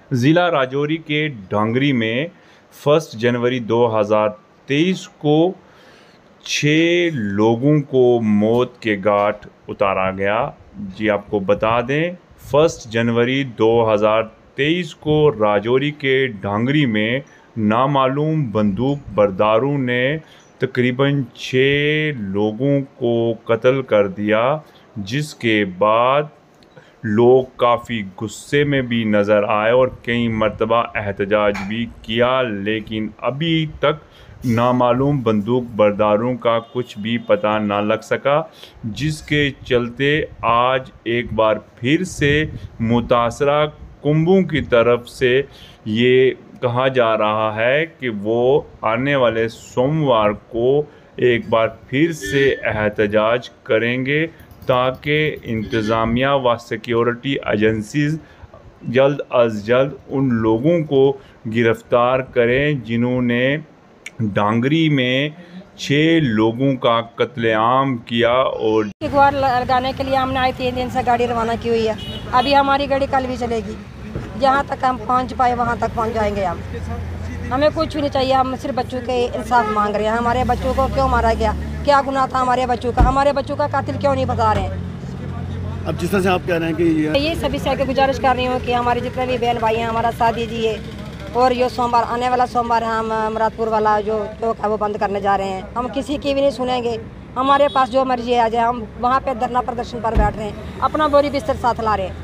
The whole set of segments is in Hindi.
ज़िला राजौरी के ढांगरी में 1 जनवरी 2023 को 6 लोगों को मौत के घाट उतारा गया। जी आपको बता दें, 1 जनवरी 2023 को राजौरी के ढांगरी में नामालूम बंदूक बरदारों ने तकरीबन 6 लोगों को कत्ल कर दिया, जिसके बाद लोग काफ़ी गुस्से में भी नज़र आए और कई मर्तबा एहतजाज भी किया, लेकिन अभी तक नामालूम बंदूक बरदारों का कुछ भी पता ना लग सका, जिसके चलते आज एक बार फिर से मुतासरा कुंभों की तरफ से ये कहा जा रहा है कि वो आने वाले सोमवार को एक बार फिर से एहतजाज करेंगे, ताकि इंतज़ामिया व सिक्योरिटी एजेंसीज़ जल्द अज जल्द उन लोगों को गिरफ़्तार करें जिन्होंने ढांगरी में 6 लोगों का कत्लेआम किया। और गुहार लगाने के लिए हमने आज 3 दिन से गाड़ी रवाना की हुई है। अभी हमारी गाड़ी कल भी चलेगी। जहाँ तक हम पहुँच पाए वहाँ तक पहुँच जाएंगे। हमें कुछ भी नहीं चाहिए, हम सिर्फ बच्चों के इंसाफ मांग रहे हैं। हमारे बच्चों को क्यों मारा गया, क्या गुनाह था हमारे बच्चों का कातिल क्यों नहीं बता रहे हैं। अब जिस तरह से आप कह रहे हैं कि ये सभी से आके गुजारिश कर रही हूँ कि हमारे जितने भी बहन भाई हैं हमारा साथ दीजिए। और ये सोमवार आने वाला सोमवार है, हम मुरादपुर वाला जो चौक है वो बंद करने जा रहे हैं। हम किसी की भी नहीं सुनेंगे, हमारे पास जो मर्जी आ जाए। हम वहाँ पे धरना प्रदर्शन पर बैठ रहे हैं, अपना बोरी बिस्तर साथ ला रहे हैं।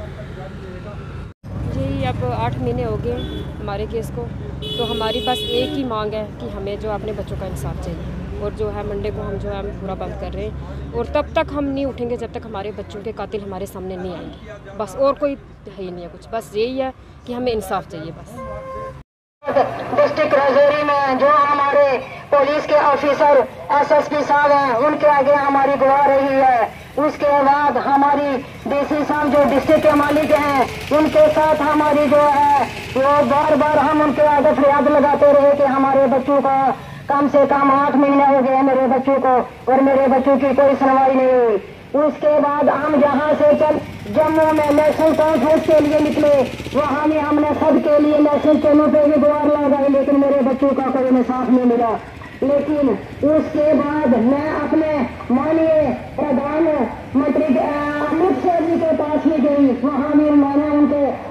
जी अब 8 महीने हो गए हमारे केस को, तो हमारी बस एक ही मांग है कि हमें जो अपने बच्चों का इंसाफ चाहिए। और जो है मंडे को हम जो है पूरा बंद कर रहे हैं, और तब तक हम नहीं उठेंगे जब तक हमारे बच्चों के कातिल हमारे सामने नहीं आएंगे। बस और कोई है ही नहीं है कुछ, बस यही है कि हमें इंसाफ चाहिए बस। डिस्ट्रिक्ट राजौरी में जो हमारे पुलिस के ऑफिसर एसएसपी साहब हैं, उनके आगे हमारी गुहार रही है। उसके बाद हमारी डीसी साहब जो डिस्ट्रिक्ट के मालिक हैं, उनके साथ हमारी जो है वो बार बार हम उनके आगे फरियाद लगाते रहे कि हमारे बच्चों का कम से कम 8 महीने हो गए मेरे बच्चों को, और मेरे बच्चों की कोई सुनवाई नहीं हुई। उसके बाद हम जहाँ से चल जम्मू में नेशनल कॉन्फ्रेंस के लिए निकले, वहाँ में हमने सबके लिए नेशनल चैनल पे भी गुहार लगाई, लेकिन मेरे बच्चों का कोई इंसाफ नहीं मिला। लेकिन उसके बाद मैं अपने माननीय प्रधानमंत्री अमित शाह जी के पास भी गई, वहाँ भी मैंने उनके